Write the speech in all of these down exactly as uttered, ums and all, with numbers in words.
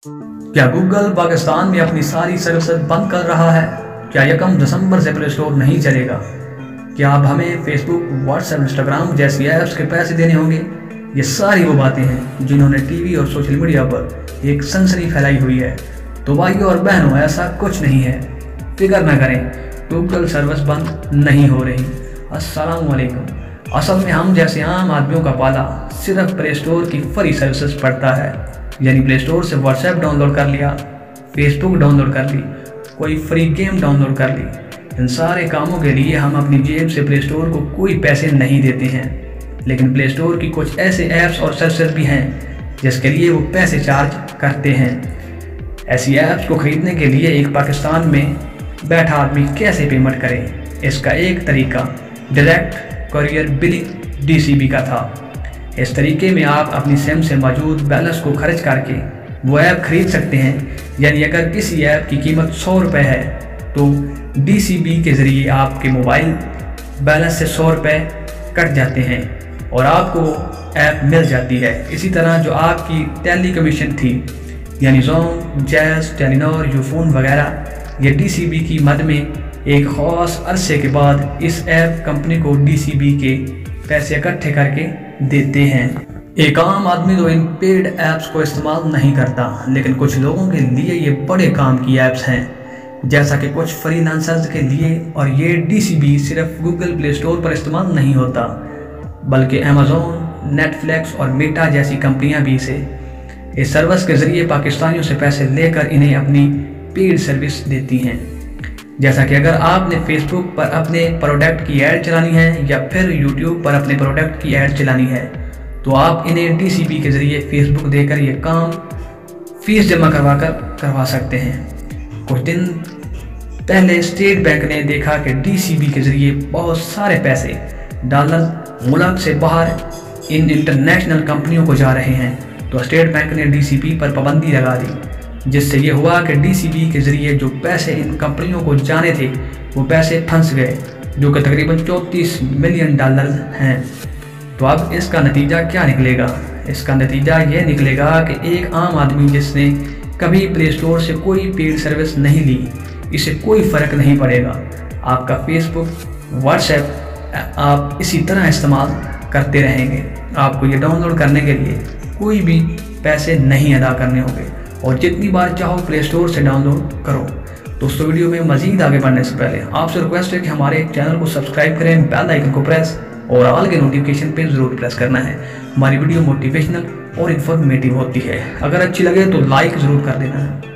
क्या गूगल पाकिस्तान में अपनी सारी सर्विसेज बंद कर रहा है? क्या यकम दिसंबर से प्ले स्टोर नहीं चलेगा? क्या अब हमें फेसबुक, व्हाट्सएप, इंस्टाग्राम जैसी ऐप्स के पैसे देने होंगे? ये सारी वो बातें हैं जिन्होंने टीवी और सोशल मीडिया पर एक सनसनी फैलाई हुई है। तो भाइयों और बहनों, ऐसा कुछ नहीं है, फिक्र न करें, गूगल सर्विस बंद नहीं हो रही। अस्सलाम वालेकुम। असल में हम जैसे आम आदमियों का पाला सिर्फ प्ले स्टोर की फ्री सर्विसेज पड़ता है, यानी प्ले स्टोर से व्हाट्सएप डाउनलोड कर लिया, फेसबुक डाउनलोड कर ली, कोई फ्री गेम डाउनलोड कर ली। इन सारे कामों के लिए हम अपनी जेब से प्ले स्टोर को कोई पैसे नहीं देते हैं। लेकिन प्ले स्टोर की कुछ ऐसे ऐप्स और सर्विसेज भी हैं जिसके लिए वो पैसे चार्ज करते हैं। ऐसी ऐप्स को खरीदने के लिए एक पाकिस्तान में बैठा आदमी कैसे पेमेंट करे, इसका एक तरीका direct carrier billing D C B का था। इस तरीके में आप अपनी सिम से मौजूद बैलेंस को खर्च करके वो ऐप खरीद सकते हैं। यानी अगर किसी ऐप की कीमत सौ रुपये है तो डी सी बी के ज़रिए आपके मोबाइल बैलेंस से सौ रुपये कट जाते हैं और आपको ऐप मिल जाती है। इसी तरह जो आपकी टेली कमीशन थी, यानी जोम, जैज़, टेलीनॉर, यूफोन वगैरह, ये डी सी बी की मद में एक ख़ास अरसे के बाद इस ऐप कंपनी को डी सी बी के पैसे इकट्ठे करके देते हैं। एक आम आदमी तो इन पेड ऐप्स को इस्तेमाल नहीं करता, लेकिन कुछ लोगों के लिए ये बड़े काम की ऐप्स हैं, जैसा कि कुछ फ्रीलांसर्स के लिए। और ये डी सी बी सिर्फ गूगल प्ले स्टोर पर इस्तेमाल नहीं होता, बल्कि अमेज़ॉन, नेटफ्लिक्स और मेटा जैसी कंपनियां भी इसे इस सर्विस के ज़रिए पाकिस्तानियों से पैसे लेकर इन्हें अपनी पेड सर्विस देती हैं। जैसा कि अगर आपने फेसबुक पर अपने प्रोडक्ट की ऐड चलानी है या फिर यूट्यूब पर अपने प्रोडक्ट की ऐड चलानी है, तो आप इन्हें डी सी बी के ज़रिए फेसबुक देकर ये काम फीस जमा करवा कर करवा सकते हैं। कुछ दिन पहले स्टेट बैंक ने देखा कि डी सी बी के ज़रिए बहुत सारे पैसे डॉलर मुल्क से बाहर इन इंटरनेशनल कंपनियों को जा रहे हैं, तो स्टेट बैंक ने डी सी बी पर पाबंदी लगा दी, जिससे ये हुआ कि डी सी बी के ज़रिए जो पैसे इन कंपनियों को जाने थे वो पैसे फंस गए, जो कि तकरीबन चौंतीस मिलियन डॉलर हैं। तो अब इसका नतीजा क्या निकलेगा? इसका नतीजा ये निकलेगा कि एक आम आदमी जिसने कभी प्ले स्टोर से कोई पेड सर्विस नहीं ली, इसे कोई फ़र्क नहीं पड़ेगा। आपका फेसबुक, व्हाट्सएप आप इसी तरह इस्तेमाल करते रहेंगे। आपको ये डाउनलोड करने के लिए कोई भी पैसे नहीं अदा करने होंगे और जितनी बार चाहो प्ले स्टोर से डाउनलोड करो। दोस्तों, वीडियो में मज़ीद आगे बढ़ने से पहले आपसे रिक्वेस्ट है कि हमारे चैनल को सब्सक्राइब करें, बेल आइकन को प्रेस और ऑल के नोटिफिकेशन पे ज़रूर प्रेस करना है। हमारी वीडियो मोटिवेशनल और इन्फॉर्मेटिव होती है। अगर अच्छी लगे तो लाइक ज़रूर कर देना है।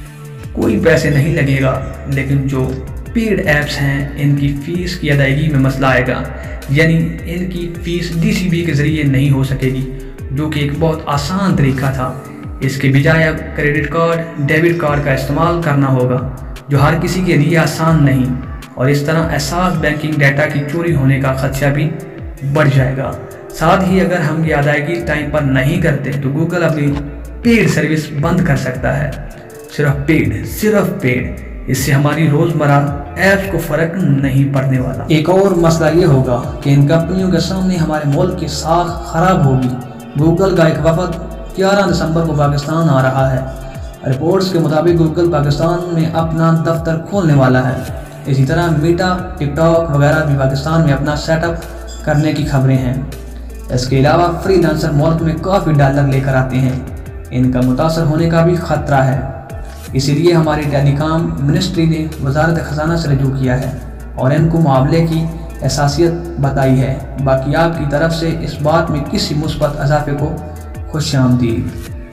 कोई पैसे नहीं लगेगा, लेकिन जो पेड ऐप्स हैं इनकी फ़ीस की अदायगी में मसला आएगा, यानी इनकी फ़ीस डी सी बी के ज़रिए नहीं हो सकेगी, जो कि एक बहुत आसान तरीका था। इसके बजाय अब क्रेडिट कार्ड, डेबिट कार्ड का इस्तेमाल करना होगा, जो हर किसी के लिए आसान नहीं, और इस तरह एहसास बैंकिंग डाटा की चोरी होने का खदशा भी बढ़ जाएगा। साथ ही अगर हम ये अदायगी टाइम पर नहीं करते तो गूगल अपनी पेड सर्विस बंद कर सकता है। सिर्फ पेड सिर्फ पेड इससे हमारी रोज़मर्रा ऐप्स को फ़र्क नहीं पड़ने वाला। एक और मसला ये होगा कि इन कंपनियों के सामने हमारे मुल्क की साख खराब होगी। गूगल का एक वफद ग्यारह दिसंबर को पाकिस्तान आ रहा है। रिपोर्ट्स के मुताबिक गूगल पाकिस्तान में अपना दफ्तर खोलने वाला है। इसी तरह मेटा, टिकटॉक वगैरह भी पाकिस्तान में अपना सेटअप करने की खबरें हैं। इसके अलावा फ्रीलांसर मुल्क में काफ़ी डॉलर लेकर आते हैं, इनका मुतासर होने का भी ख़तरा है। इसीलिए हमारी टेलीकॉम मिनिस्ट्री ने वजारत ख़जाना से रजू किया है और इनको मामले की हसासियत बताई है। बाकी आपकी तरफ से इस बात में किसी मुस्बत इजाफे को खुशामदीद।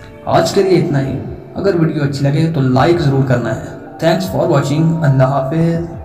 आज के लिए इतना ही। अगर वीडियो अच्छी लगे तो लाइक ज़रूर करना है। Thanks for watching. अल्लाह हाफिज़।